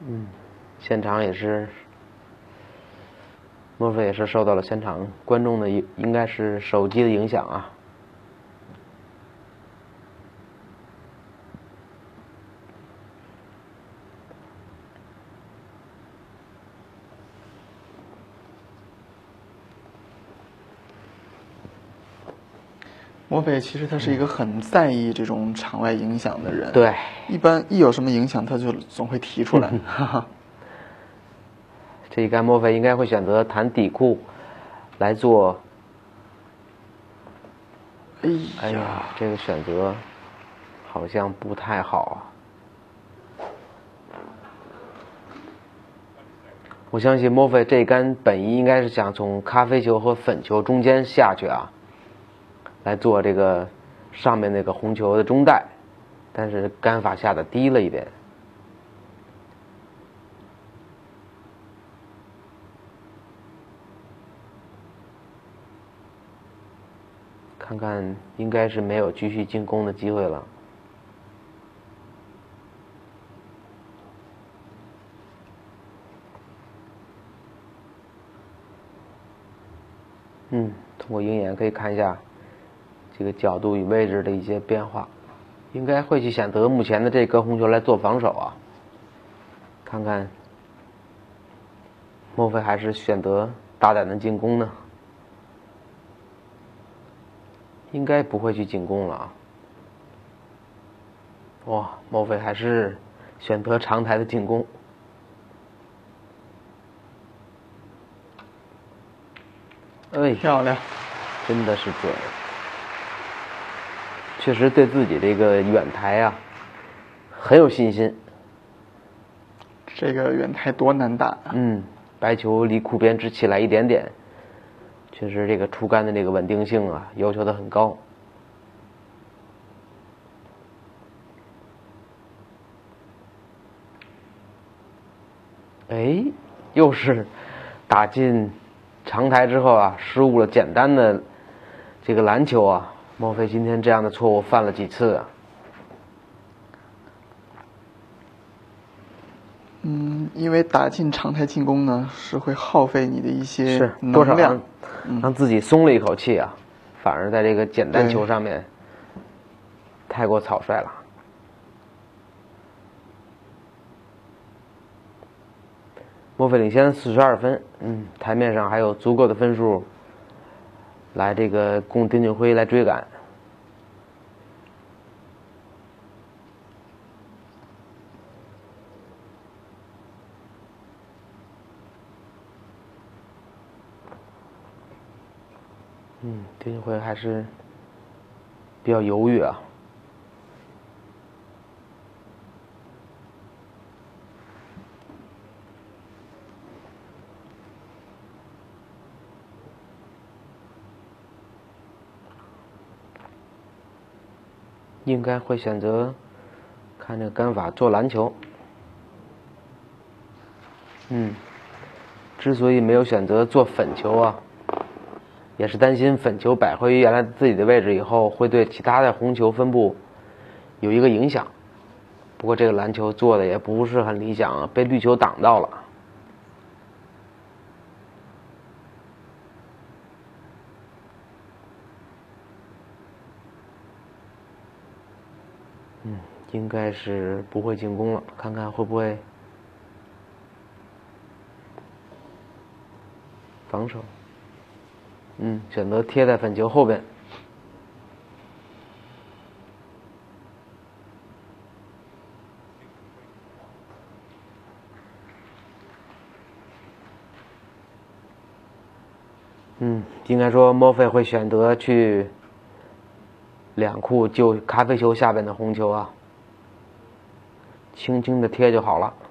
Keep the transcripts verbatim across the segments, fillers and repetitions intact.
嗯，现场也是，莫非也是受到了现场观众的应该是手机的影响啊。 莫非其实他是一个很在意这种场外影响的人。 对， 一般一有什么影响，他就总会提出来。 这一杆莫非应该会选择弹底裤来做。 哎呀， 哎呀，这个选择好像不太好啊。我相信莫非这一杆本意应该是想从咖啡球和粉球中间下去啊，来做这个上面那个红球的中带，但是杆法下的低了一点。看看应该是没有继续进攻的机会了。嗯，通过鹰眼可以看一下这个角度与位置的一些变化，应该会去选择目前的这颗红球来做防守啊。看看莫非还是选择大胆的进攻呢？应该不会去进攻了啊。哇，莫非还是选择长台的进攻。哎， 漂亮， 真的是准，确实对自己这个远台啊很有信心。 这个远台多难打啊！ 嗯，白球离库边只起来一点点，确实这个出杆的这个稳定性啊要求的很高。哎，又是打进长台之后啊，失误了简单的这个篮球啊，莫非今天这样的错误犯了几次啊？ 嗯，因为打进长台进攻呢，是会耗费你的一些是多少能量， 让让自己松了一口气啊，反而在这个简单球上面太过草率了。莫非领先四十二分，嗯，台面上还有足够的分数来这个供丁俊晖来追赶。嗯，丁俊晖还是比较犹豫啊。应该会选择看这个杆法做篮球。嗯，之所以没有选择做粉球啊，也是担心粉球摆回原来自己的位置以后，会对其他的红球分布有一个影响。不过这个篮球做的也不是很理想啊，被绿球挡到了。嗯，应该是不会进攻了，看看会不会防守。嗯，选择贴在粉球后边。嗯，应该说莫非会选择去两库救咖啡球下边的红球啊，轻轻的贴就好了。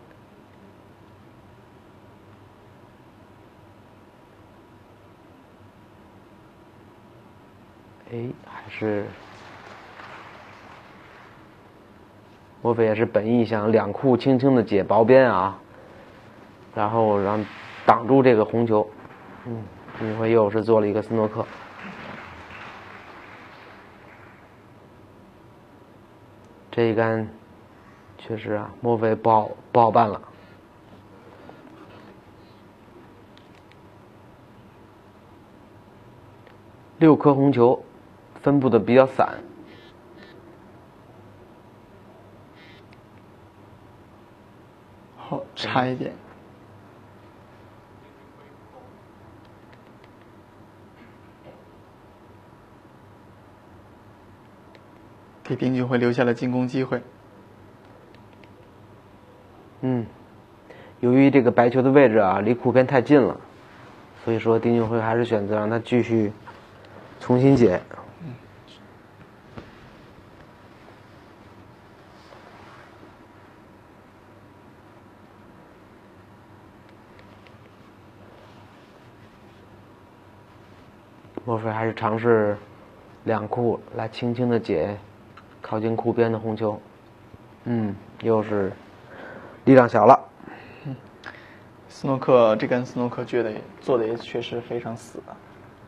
哎，还是莫非也是本意想两库轻轻的解薄边啊，然后让挡住这个红球。嗯，丁俊晖又是做了一个斯诺克。这一杆确实啊，莫非不好不好办了。 六颗红球，分布的比较散。 好，差一点。给丁俊晖留下了进攻机会。 嗯，由于这个白球的位置啊离库边太近了，所以说丁俊晖还是选择让他继续重新解。 嗯， 莫非还是尝试两库来轻轻的解靠近库边的红球？嗯，又是力量小了。 嗯，斯诺克这根斯诺克觉得做的也确实非常死啊。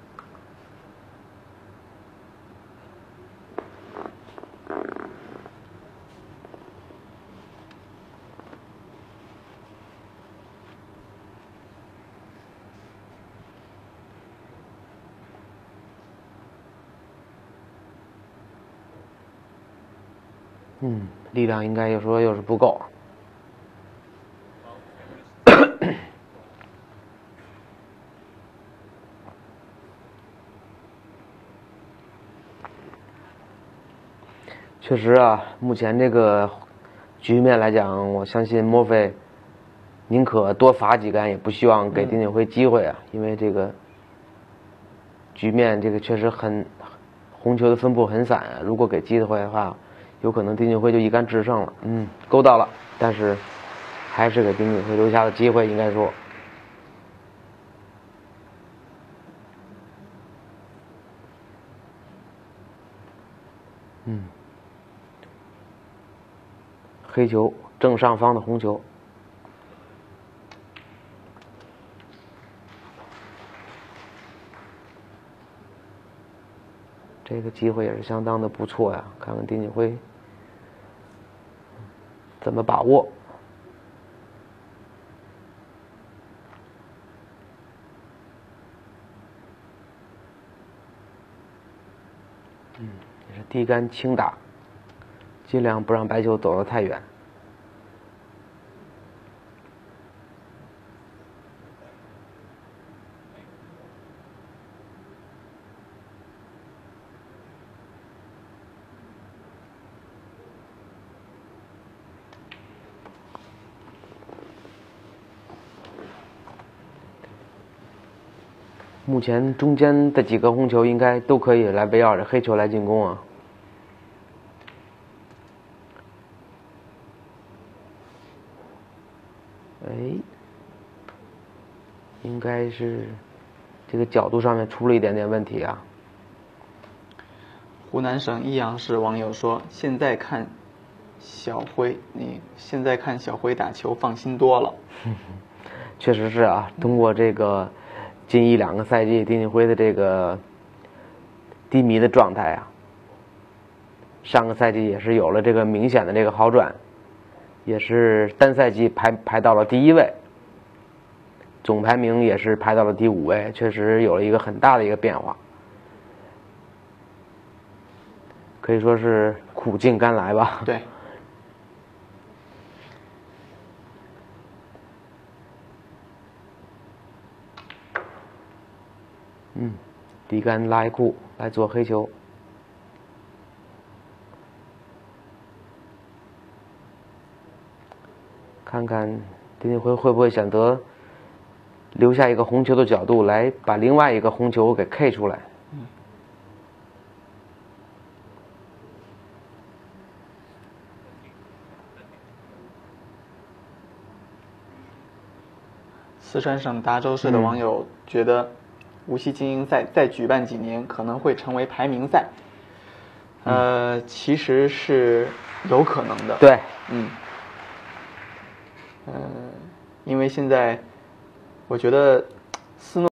嗯，力量应该又说又是不够。确实啊，目前这个局面来讲，我相信莫非宁可多罚几杆，也不希望给丁俊晖机会啊，嗯、因为这个局面这个确实很红球的分布很散啊，如果给机会的话，有可能丁俊晖就一杆制胜了。嗯，勾到了，但是还是给丁俊晖留下了机会，应该说。嗯。黑球正上方的红球，这个机会也是相当的不错呀，看看丁俊晖怎么把握。嗯，也是低杆轻打，尽量不让白球走得太远。目前中间的几个红球应该都可以来围绕着黑球来进攻啊。哎，应该是这个角度上面出了一点点问题啊。 湖南省益阳市网友说：“现在看小辉，你现在看小辉打球放心多了。” 确实是啊，通过这个近一两个赛季丁俊晖的这个低迷的状态啊，上个赛季也是有了这个明显的这个好转，也是单赛季排排到了第一位，总排名也是排到了第五位，确实有了一个很大的一个变化，可以说是苦尽甘来吧。 对。 嗯，低杆拉一库来做黑球，看看丁俊晖会不会选择留下一个红球的角度来把另外一个红球给 K 出来。 嗯。四川省达州市的网友觉得，无锡精英赛再举办几年可能会成为排名赛。呃，其实是有可能的。 对， 嗯。呃，因为现在，我觉得斯诺。